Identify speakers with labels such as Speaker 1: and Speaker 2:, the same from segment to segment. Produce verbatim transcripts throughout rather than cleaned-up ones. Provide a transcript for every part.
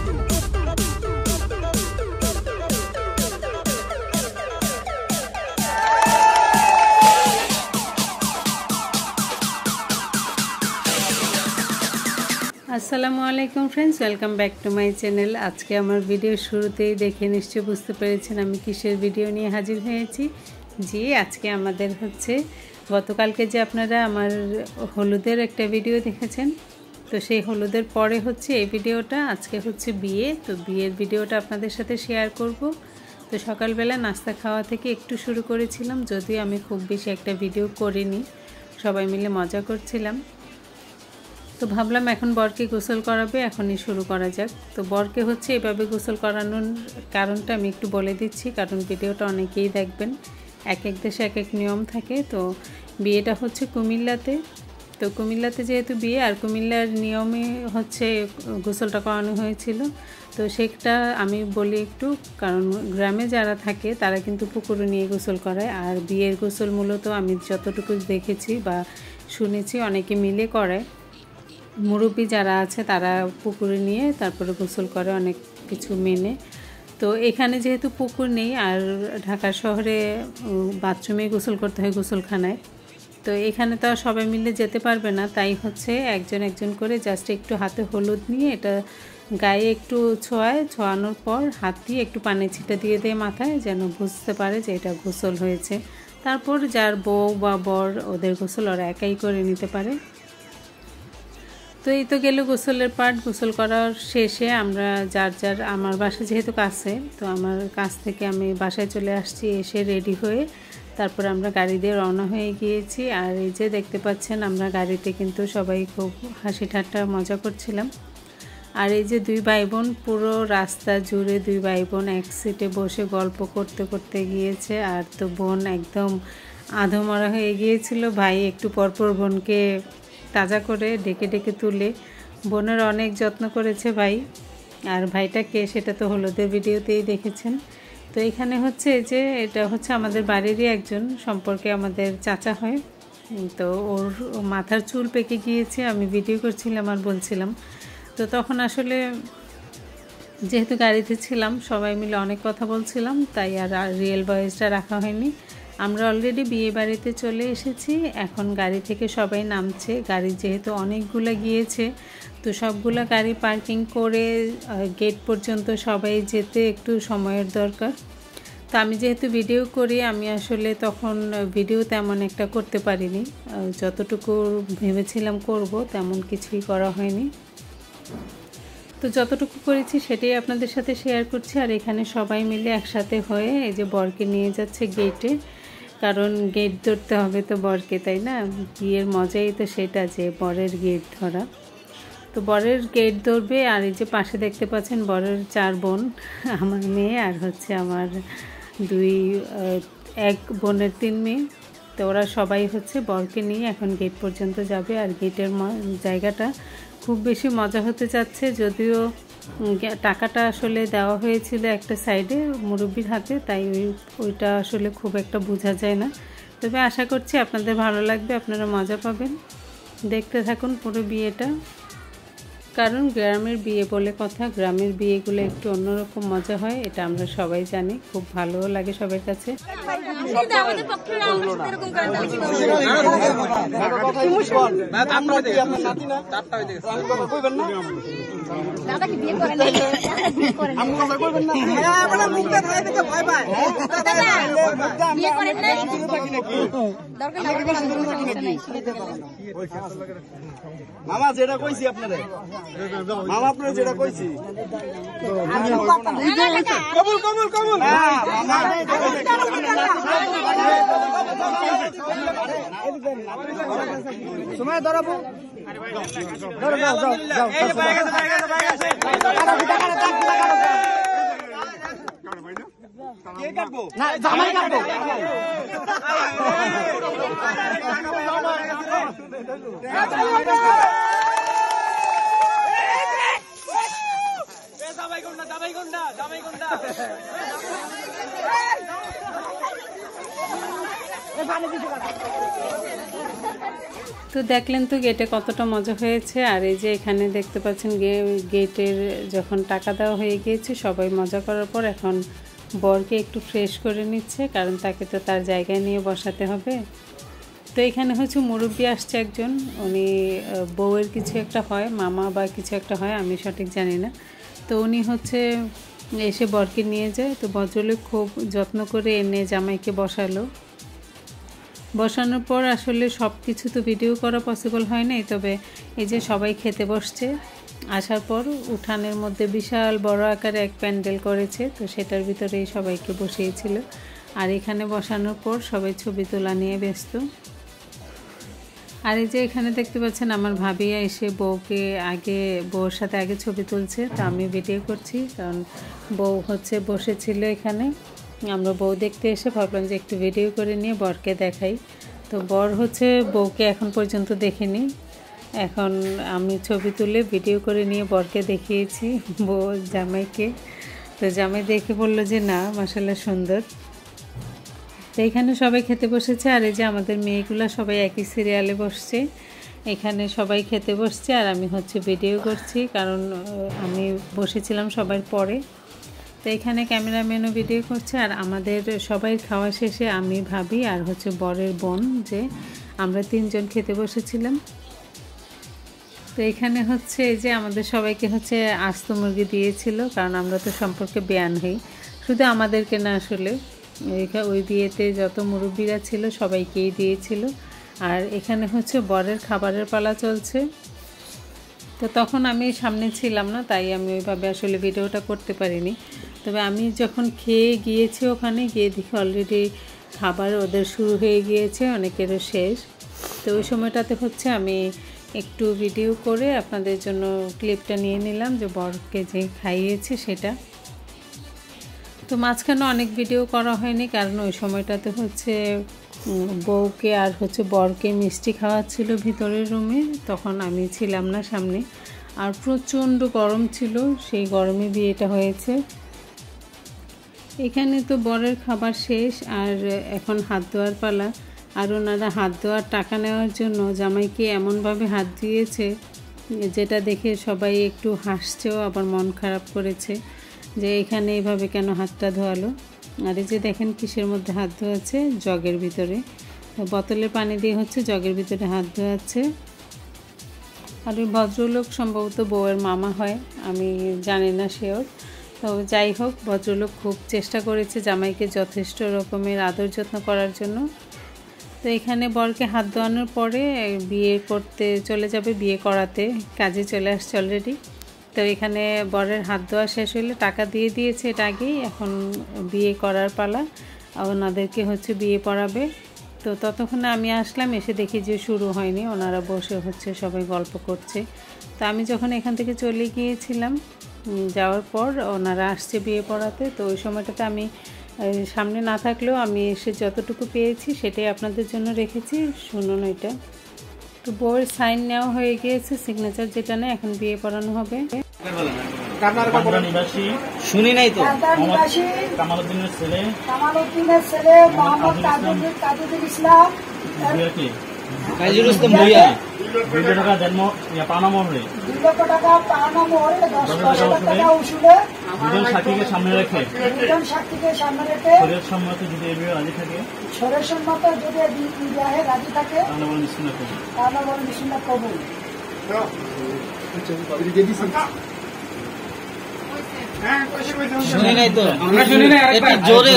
Speaker 1: আসসালামু আলাইকুম friends, welcome back to my channel. আজকে আমার ভিডিও শুরুতেই দেখে নিশ্চয়ই বুঝতে পেরেছেন আমি কিসের ভিডিও নিয়ে হাজির হয়েছি। জি, আজকে আমাদের হচ্ছে গতকালকে যে আপনারা আমার হলুদের একটা ভিডিও দেখেছেন, তো সেই হলুদের পরে হচ্ছে এই ভিডিওটা। আজকে হচ্ছে বিয়ে, তো বিয়ের ভিডিওটা আপনাদের সাথে শেয়ার করব। তো সকালবেলা নাস্তা খাওয়া থেকে একটু শুরু করেছিলাম, যদিও আমি খুব বেশি একটা ভিডিও করিনি, সবাই মিলে মজা করছিলাম। তো ভাবলাম এখন বরকে গোসল করাবে, এখনই শুরু করা যাক। তো বরকে হচ্ছে এভাবে গোসল করানোর কারণটা আমি একটু বলে দিচ্ছি, কারণ ভিডিওটা অনেকেই দেখবেন। এক এক দেশে এক এক নিয়ম থাকে। তো বিয়েটা হচ্ছে কুমিল্লাতে, তো কুমিল্লাতে যেহেতু বিয়ে, আর কুমিল্লার নিয়মে হচ্ছে গোসলটা করানো হয়েছিল। তো সেটা আমি বলি একটু, কারণ গ্রামে যারা থাকে তারা কিন্তু পুকুরে নিয়ে গোসল করায়, আর বিয়ের গোসল মূলত আমি যতটুকু দেখেছি বা শুনেছি অনেকে মিলে করে। মুরব্বী যারা আছে তারা পুকুরে নিয়ে তারপরে গোসল করে অনেক কিছু মেনে। তো এখানে যেহেতু পুকুর নেই, আর ঢাকা শহরে বাথরুমে গোসল করতে হয় গোসলখানায়, তো এখানে তো আর সবাই মিলে যেতে পারবে না, তাই হচ্ছে একজন একজন করে জাস্ট একটু হাতে হলুদ নিয়ে এটা গায়ে একটু ছোঁয়ায়, ছোঁয়ানোর পর হাত দিয়ে একটু পানি ছিটা দিয়ে দেয় মাথায়, যেন বুঝতে পারে যে এটা গোসল হয়েছে। তারপর যার বউ বা বর ওদের গোসল ওরা একাই করে নিতে পারে। তো এই তো গেল গোসলের পার্ট। গোসল করার শেষে আমরা যার যার, আমার বাসা যেহেতু কাছে, তো আমার কাছ থেকে আমি বাসায় চলে আসছি, এসে রেডি হয়ে তারপর আমরা গাড়ি দিয়ে রওনা হয়ে গিয়েছি। আর এই যে দেখতে পাচ্ছেন আমরা গাড়িতে কিন্তু সবাই খুব হাসি ঠাট্টা মজা করছিলাম। আর এই যে দুই ভাই বোন পুরো রাস্তা জুড়ে দুই ভাই বোন এক সিটে বসে গল্প করতে করতে গিয়েছে। আর তো বোন একদম আধমরা হয়ে গিয়েছিল, ভাই একটু পরপর বোনকে তাজা করে ডেকে ডেকে তুলে বোনের অনেক যত্ন করেছে ভাই। আর ভাইটাকে সেটা তো হলুদের ভিডিওতেই দেখেছেন। তো এখানে হচ্ছে যে এটা হচ্ছে আমাদের বাড়িরই একজন সম্পর্কে আমাদের চাচা হয়। তো ওর মাথার চুল পেকে গিয়েছে, আমি ভিডিও করছিলাম আর বলছিলাম। তো তখন আসলে যেহেতু গাড়িতে ছিলাম সবাই মিলে অনেক কথা বলছিলাম, তাই আর রিয়েল ভয়েসটা রাখা হয়নি। আমরা অলরেডি বিয়ে বাড়িতে চলে এসেছি, এখন গাড়ি থেকে সবাই নামছে। গাড়ি যেহেতু অনেকগুলো গিয়েছে, তো সবগুলো গাড়ি পার্কিং করে গেট পর্যন্ত সবাই যেতে একটু সময়ের দরকার। তো আমি যেহেতু ভিডিও করি, আমি আসলে তখন ভিডিও তেমন একটা করতে পারিনি, যতটুকু ভেবেছিলাম করব তেমন কিছুই করা হয়নি। তো যতটুকু করেছি সেটাই আপনাদের সাথে শেয়ার করছি। আর এখানে সবাই মিলে একসাথে হয়ে এই যে বরকে নিয়ে যাচ্ছে গেটে, কারণ গেট ধরতে হবে তো বরকে, তাই না? বিয়ের মজাই তো সেটা, যে বরের গেট ধরা। তো বরের গেট ধরবে। আর এই যে পাশে দেখতে পাচ্ছেন বরের চার বোন, আমার মেয়ে আর হচ্ছে আমার দুই এক বোনের তিন মেয়ে। তো ওরা সবাই হচ্ছে বরকে নিয়ে এখন গেট পর্যন্ত যাবে। আর গেটের জায়গাটা খুব বেশি মজা হতে যাচ্ছে, যদিও টাকাটা আসলে দেওয়া হয়েছিল একটা সাইডে মুরব্বির হাতে, তাই ওই ওইটা আসলে খুব একটা বোঝা যায় না। তবে আশা করছি আপনাদের ভালো লাগবে, আপনারা মজা পাবেন। দেখতে থাকুন পুরো বিয়েটা, কারণ গ্রামের বিয়ে বলে কথা, গ্রামের বিয়েগুলো একটু অন্যরকম মজা হয়, এটা আমরা সবাই জানি, খুব ভালোও লাগে সবার কাছে।
Speaker 2: দাদা কি বিয়ে করেন না? বিয়ে করেন না? বিয়ে করেন না? দরকার নাই।
Speaker 3: মামা যেটা কইছি আপনারে, মামা আপনারে যেটা কইছি কবুল কবুল কবুল। সময় ধরাবো, ধরো যাও যাও যাও। কে কাটবো? না জামাই কাটবো। জামাই গুন্ডা জামাই গুন্ডা জামাই গুন্ডা। এ পানি দিতে কাটা।
Speaker 1: তো দেখলেন তো গেটে কতটা মজা হয়েছে। আর এই যে এখানে দেখতে পাচ্ছেন গেটের যখন টাকা দেওয়া হয়ে গিয়েছে, সবাই মজা করার পর এখন বরকে একটু ফ্রেশ করে নিচ্ছে, কারণ তাকে তো তার জায়গায় নিয়ে বসাতে হবে। তো এখানে হচ্ছে মুরব্বি আসছে একজন, উনি বউয়ের কিছু একটা হয়, মামা বা কিছু একটা হয়, আমি সঠিক জানি না। তো উনি হচ্ছে এসে বরকে নিয়ে যায়। তো ভদ্রলোক খুব যত্ন করে এনে জামাইকে বসালো। বসানোর পর আসলে সব কিছু তো ভিডিও করা পসিবল হয় নাই, তবে এই যে সবাই খেতে বসছে। আসার পর উঠানের মধ্যে বিশাল বড় আকারে এক প্যান্ডেল করেছে, তো সেটার ভিতরেই সবাইকে বসিয়েছিল। আর এখানে বসানোর পর সবাই ছবি তোলা নিয়ে ব্যস্ত। আর এই যে এখানে দেখতে পাচ্ছেন আমার ভাবি এসে বউকে আগে বউর সাথে আগে ছবি তুলছে, তো আমি ভিডিও করছি, কারণ বউ হচ্ছে বসেছিল এখানে। আমরা বউ দেখতে এসে ভাবলাম যে একটু ভিডিও করে নিয়ে বরকে দেখাই। তো বর হচ্ছে বউকে এখন পর্যন্ত দেখিনি, এখন আমি ছবি তুলে ভিডিও করে নিয়ে বরকে দেখিয়েছি বউ জামাইকে। তো জামাই দেখে বললো যে না, মাশাআল্লাহ সুন্দর। তো এখানে সবাই খেতে বসেছে। আর এই যে আমাদের মেয়েগুলো সবাই একই সিরিয়ালে বসছে, এখানে সবাই খেতে বসছে আর আমি হচ্ছে ভিডিও করছি, কারণ আমি বসেছিলাম সবার পরে। তো এখানে ক্যামেরাম্যানও ভিডিও করছে। আর আমাদের সবাই খাওয়া শেষে আমি ভাবি আর হচ্ছে বরের বোন, যে আমরা তিনজন খেতে বসেছিলাম। তো এখানে হচ্ছে এই যে আমাদের সবাইকে হচ্ছে আস্ত মুরগি দিয়েছিল, কারণ আমরা তো সম্পর্কে বেয়ান হই, শুধু আমাদেরকে না, আসলে ওই বিয়েতে যত মুরব্বীরা ছিল সবাইকেই দিয়েছিল। আর এখানে হচ্ছে বরের খাবারের পালা চলছে। তো তখন আমি সামনে ছিলাম না, তাই আমি ওইভাবে আসলে ভিডিওটা করতে পারিনি। তবে আমি যখন খেয়ে গিয়েছি ওখানে গিয়ে দেখি অলরেডি খাবার ওদের শুরু হয়ে গিয়েছে, অনেকেরও শেষ। তো ওই সময়টাতে হচ্ছে আমি একটু ভিডিও করে আপনাদের জন্য ক্লিপটা নিয়ে নিলাম, যে বরকে যে খাইয়েছে সেটা। তো মাঝখানে অনেক ভিডিও করা হয়নি, কারণ ওই সময়টাতে হচ্ছে বউকে আর হচ্ছে বরকে মিষ্টি খাওয়াচ্ছিল ভিতরের রুমে, তখন আমি ছিলাম না সামনে। আর প্রচণ্ড গরম ছিল, সেই গরমে বিয়েটা হয়েছে। এখানে তো বরের খাবার শেষ, আর এখন হাত ধোয়ার পালা। আর ওনারা হাত ধোয়ার টাকা নেওয়ার জন্য জামাইকে এমনভাবে হাত দিয়েছে, যেটা দেখে সবাই একটু হাসছেও, আবার মন খারাপ করেছে যে এখানে এইভাবে কেন হাতটা ধোয়ালো। আর এই যে দেখেন কিসের মধ্যে হাত ধোয়াচ্ছে, জগের ভিতরে, বোতলে পানি দিয়ে হচ্ছে জগের ভিতরে হাত ধোয়াচ্ছে। আর ওই ভদ্রলোক সম্ভবত বউয়ের মামা হয়, আমি জানি না শিওর। তো যাই হোক, ভদ্রলোক খুব চেষ্টা করেছে জামাইকে যথেষ্ট রকমের আদর যত্ন করার জন্য। তো এখানে বরকে হাত ধোয়ানোর পরে বিয়ে করতে চলে যাবে, বিয়ে করাতে কাজে চলে আসছে অলরেডি। তো এখানে বরের হাত ধোয়া শেষ হলে টাকা দিয়ে দিয়েছে এটা আগেই, এখন বিয়ে করার পালা, ওনাদেরকে হচ্ছে বিয়ে পড়াবে। তো ততক্ষণে আমি আসলাম, এসে দেখি যে শুরু হয়নি, ওনারা বসে হচ্ছে সবাই গল্প করছে। তো আমি যখন এখান থেকে চলে গিয়েছিলাম, যাওয়ার পর ওনারা আসছে বিয়ে পড়াতে। তো ওই সময়টাতে আমি সামনে না থাকলেও আমি এসে যতটুকু পেয়েছি সেটাই আপনাদের জন্য রেখেছি, শুনুন এটা। তো বউয়ের সাইন নেওয়া হয়ে গিয়েছে, সিগনেচার যেটা নেই, এখন বিয়ে পড়ানো হবে।
Speaker 4: শুনি নাই তো।
Speaker 2: কামালউদ্দিনের ছেলে কামালউদ্দিনের ছেলে মোহাম্মদ তাজুদ্দিন ইসলাম,
Speaker 4: কাজীর ইসলাম ভূঁইয়া।
Speaker 3: দুই টাকা জন্ম পাওনা মোহরে
Speaker 2: দুই লক্ষ টাকা পাওনা মোহরে দশ হাজার টাকা উসুলে
Speaker 3: দুজন সাক্ষীকে সামনে রেখে
Speaker 2: দুজন সাক্ষীকে সামনে রেখে
Speaker 3: শরীর সম্মত যদি এই বিয়ে রাজি থাকে,
Speaker 2: শরীর সম্মত যদি বিবাহে রাজি থাকে,
Speaker 3: তাহলে বলেন বিসমিল্লাহ কবুল।
Speaker 2: তাহলে বলেন বিসমিল্লাহ কবুল।
Speaker 4: শুনি নাই তো, আমরা শুনি নাই, একটু জোরে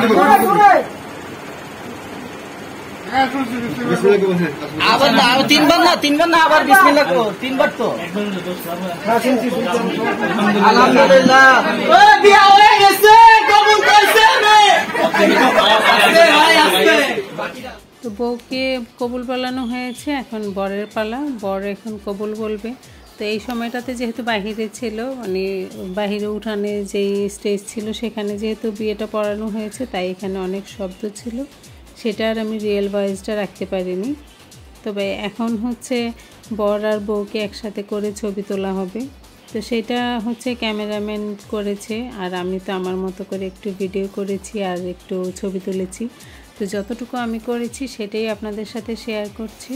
Speaker 4: আবার না, তিনবার না, তিনবার না, আবার বিসমিল্লাহ কো, তিনবার তো। আলহামদুলিল্লাহ, ও বিয়া হয়ে গেছে, কবুল কইছে রে।
Speaker 1: তো বউকে কবুল বলানো হয়েছে, এখন বরের পালা, বর এখন কবুল বলবে। তো এই সময়টাতে যেহেতু বাহিরে ছিল, মানে বাহিরে উঠানে যেই স্টেজ ছিল সেখানে যেহেতু বিয়েটা পড়ানো হয়েছে, তাই এখানে অনেক শব্দ ছিল, সেটা আর আমি রিয়েল ভয়েসটা রাখতে পারিনি। তবে এখন হচ্ছে বর আর বউকে একসাথে করে ছবি তোলা হবে, তো সেটা হচ্ছে ক্যামেরাম্যান করেছে, আর আমি তো আমার মতো করে একটু ভিডিও করেছি আর একটু ছবি তুলেছি। তো যতটুকু আমি করেছি সেটাই আপনাদের সাথে শেয়ার করছি।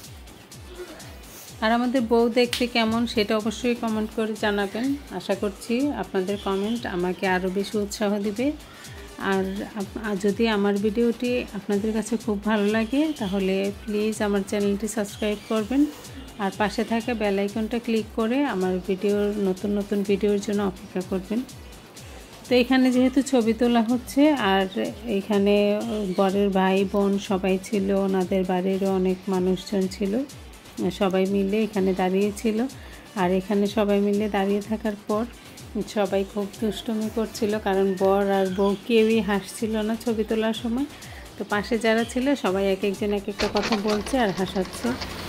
Speaker 1: আর আমাদের বউ দেখতে কেমন সেটা অবশ্যই কমেন্ট করে জানাবেন। আশা করছি আপনাদের কমেন্ট আমাকে আরও বেশি উৎসাহ দিবে। আর যদি আমার ভিডিওটি আপনাদের কাছে খুব ভালো লাগে তাহলে প্লিজ আমার চ্যানেলটি সাবস্ক্রাইব করবেন আর পাশে থাকা বেল আইকনটা ক্লিক করে আমার ভিডিওর নতুন নতুন ভিডিওর জন্য অপেক্ষা করবেন। তো এখানে যেহেতু ছবি তোলা হচ্ছে আর এখানে বরের ভাই বোন সবাই ছিল, ওনাদের বাড়িরও অনেক মানুষজন ছিল, সবাই মিলে এখানে দাঁড়িয়েছিল। আর এখানে সবাই মিলে দাঁড়িয়ে থাকার পর সবাই খুব দুষ্টুমি করছিল, কারণ বর আর বউ কেউই হাসছিল না ছবি তোলার সময়। তো পাশে যারা ছিল সবাই এক একজন এক একটা কথা বলছে আর হাসাচ্ছে।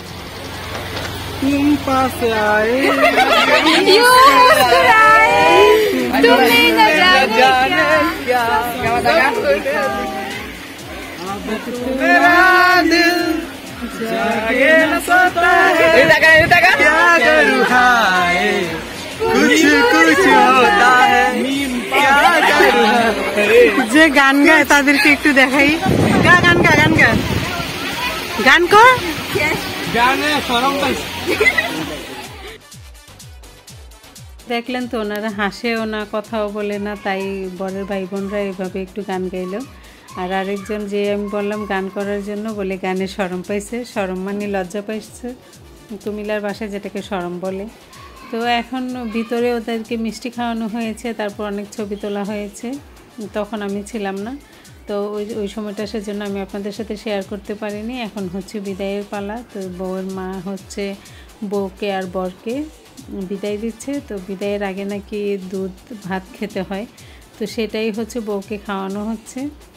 Speaker 3: तुम पास आए
Speaker 2: तुम्हें न जाने क्या
Speaker 3: मेरा दिल जागे न सोता है क्या करूँ हाय कुछ कुछ होता है क्या करूँ
Speaker 1: যে গান গায় তাদেরকে একটু দেখাই। গা গান গা গান গা গান কর
Speaker 3: গানে শরম পাইছি।
Speaker 1: দেখলেন তো ওনারা হাসেও না, কথাও বলে না, তাই বরের ভাই বোনরা এভাবে একটু গান গাইলো। আর আরেকজন যে আমি বললাম গান করার জন্য বলে গানে শরম পাইছে, শরম মানে লজ্জা পাইছে কুমিল্লার ভাষায় যেটাকে শরম বলে। তো এখন ভিতরে ওদেরকে মিষ্টি খাওয়ানো হয়েছে, তারপর অনেক ছবি তোলা হয়েছে, তখন আমি ছিলাম না। তো ওই ওই সময়টা সেজন্য আমি আপনাদের সাথে শেয়ার করতে পারিনি। এখন হচ্ছে বিদায়ের পালা। তো বউয়ের মা হচ্ছে বউকে আর বরকে বিদায় দিচ্ছে। তো বিদায়ের আগে নাকি দুধ ভাত খেতে হয়, তো সেটাই হচ্ছে বউকে খাওয়ানো হচ্ছে।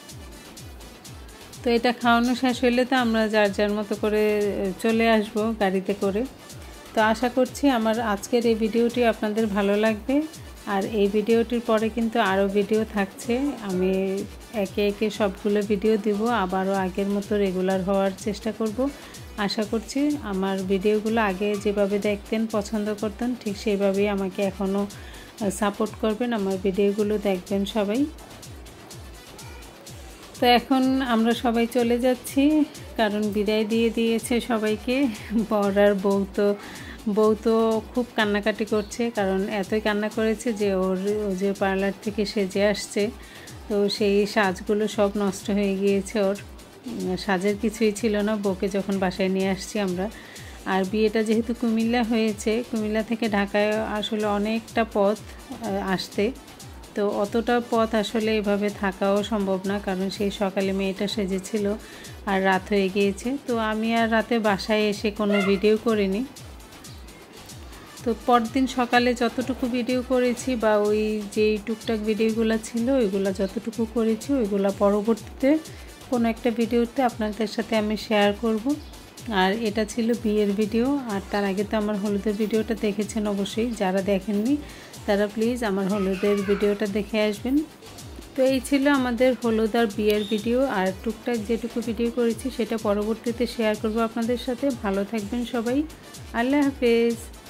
Speaker 1: তো এটা খাওয়ানো শেষ হইলে তো আমরা যার যার মতো করে চলে আসব গাড়িতে করে। তো আশা করছি আমার আজকের এই ভিডিওটি আপনাদের ভালো লাগবে। আর এই ভিডিওটির পরে কিন্তু আরও ভিডিও থাকছে, আমি একে একে সবগুলো ভিডিও দিব, আবারও আগের মতো রেগুলার হওয়ার চেষ্টা করব। আশা করছি আমার ভিডিওগুলো আগে যেভাবে দেখতেন, পছন্দ করতেন, ঠিক সেইভাবেই আমাকে এখনও সাপোর্ট করবেন, আমার ভিডিওগুলো দেখবেন সবাই। তো এখন আমরা সবাই চলে যাচ্ছি, কারণ বিদায় দিয়ে দিয়েছে সবাইকে। বর আর বউ তো বউ তো খুব কান্নাকাটি করছে, কারণ এতই কান্না করেছে যে ওর যে পার্লার থেকে সেজে আসছে, তো সেই সাজগুলো সব নষ্ট হয়ে গিয়েছে। ওর সাজের কিছুই ছিল না বউকে যখন বাসায় নিয়ে আসছি আমরা। আর বিয়েটা যেহেতু কুমিল্লা হয়েছে, কুমিল্লা থেকে ঢাকায় আসলে অনেকটা পথ আসতে, তো অতটা পথ আসলে এভাবে থাকাও সম্ভব না, কারণ সেই সকালে মেয়েটা সেজেছিল আর রাত হয়ে গিয়েছে। তো আমি আর রাতে বাসায় এসে কোনো ভিডিও করিনি। তো পরদিন সকালে যতটুকু ভিডিও করেছি বা ওই যেই টুকটাক ভিডিওগুলো ছিল ওইগুলো যতটুকু করেছি ওইগুলো পরবর্তীতে কোনো একটা ভিডিওতে আপনাদের সাথে আমি শেয়ার করব। আর এটা ছিল বিয়ের ভিডিও। আর তার আগে তো আমার হলুদের ভিডিওটা দেখেছেন অবশ্যই, যারা দেখেননি তারা প্লিজ আমার হলুদের ভিডিওটা দেখে আসবেন। তো এই ছিল আমাদের হলুদ আর বিয়ের ভিডিও। আর টুকটাক যেটুকু ভিডিও করেছি সেটা পরবর্তীতে শেয়ার করব আপনাদের সাথে। ভালো থাকবেন সবাই, আল্লাহ হাফেজ।